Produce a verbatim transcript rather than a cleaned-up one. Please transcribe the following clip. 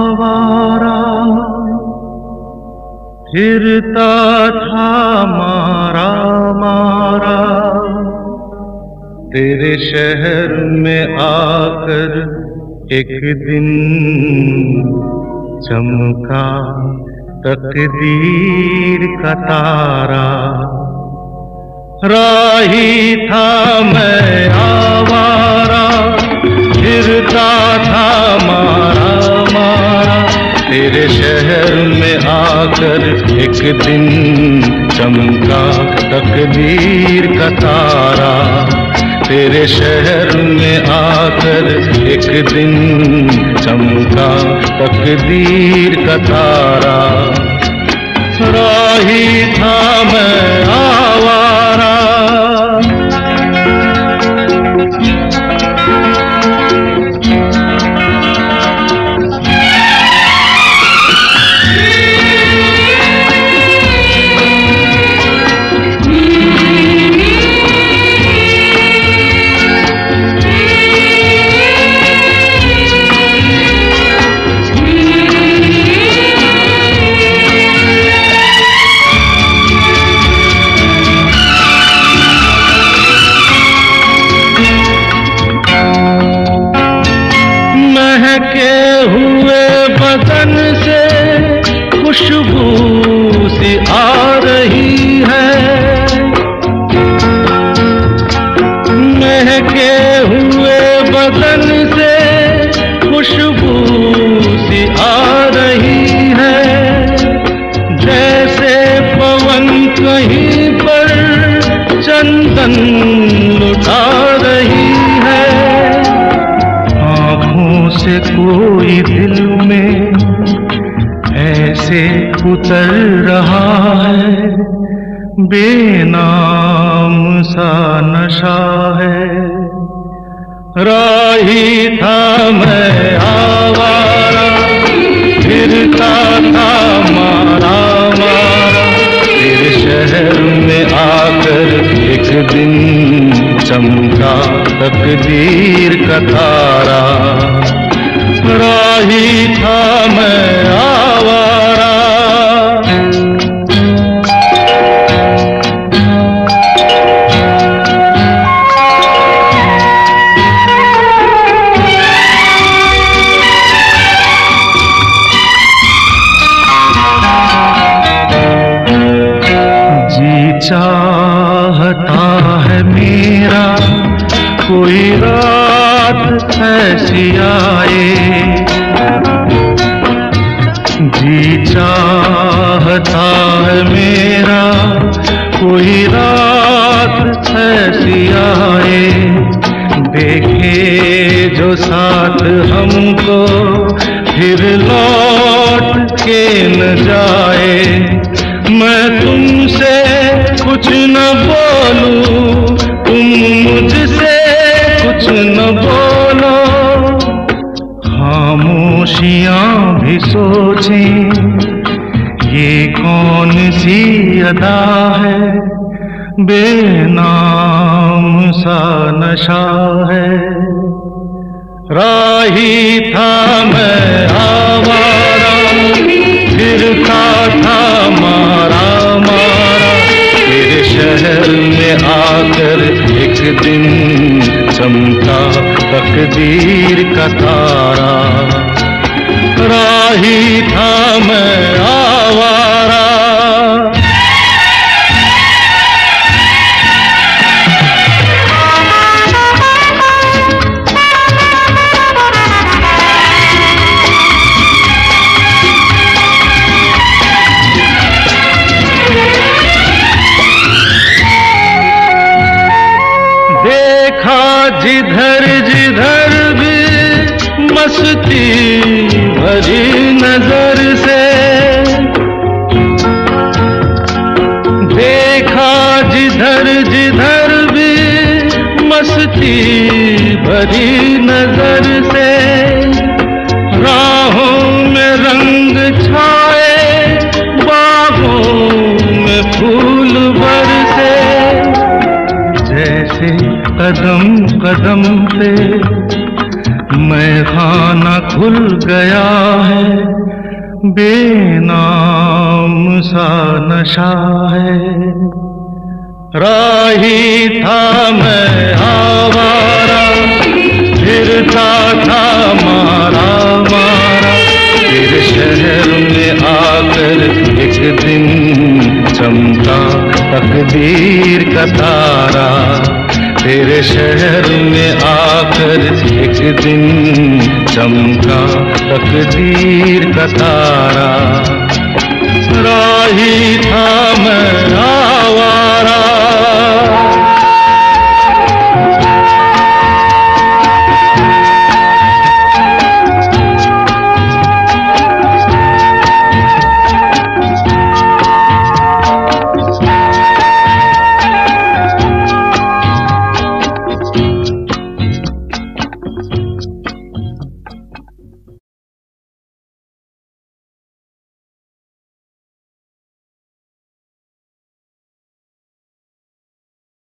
आवारा फिरता था मारा मारा, तेरे शहर में आकर एक दिन चमका तकदीर का तारा। राही था मैं आवारा, फिरता था मारा मारा, तेरे शहर में आकर एक दिन चमका तकदीर का तारा। तेरे शहर में आकर एक दिन चमका तकदीर का तारा। राही था मैं आवारा। महके हुए बदन से खुशबू सी आ रही है, महके हुए बदन से खुशबू सी आ रही है। जैसे पवन कहीं पर चंदन लुटा रही है, से कोई दिल में ऐसे उतर रहा है, बेनाम सा नशा है। राही था मैं आवारा, फिरता था मारा मारा, तेरे शहर में आकर एक दिन चमका तकदीर का तारा। राही था मैं आवारा। जी चाहता है मेरा कोई रात ऐसी आए, जी चाहता है मेरा कोई रात ऐसी आए। देखे जो साथ हमको फिर लौट के न जाए। मैं तुमसे कुछ न बोलूं, तुम मुझसे कुछ न बोलो, खामोशियां भी सोचें ये कौन सी अदा है, बेनाम सा नशा है। राही था मैं आवारा, फिरता था मारा मारा, तेरे शहर में आकर एक दिन चमका तकदीर का तारा। राही था मैं आवारा। देखा जिधर जिधर भी मस्ती भरी नजर से, देखा जिधर जिधर भी मस्ती भरी नजर से। राहों में रंग छाए, बागों में फूल बरसे, जैसे कदम कदम पे मैं खाना खुल गया है, बेनाम सा नशा है। राही था मैं आवारा, फिरता था मारा मारा, तेरे शहर में आकर एक दिन चमका तकदीर का तारा। तेरे शहर में आकर एक दिन चमका तकदीर का तारा। राही था मैं